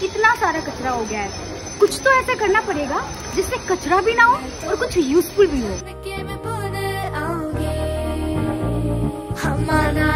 कितना सारा कचरा हो गया है। कुछ तो ऐसा करना पड़ेगा जिससे कचरा भी ना हो और कुछ यूजफुल भी हो।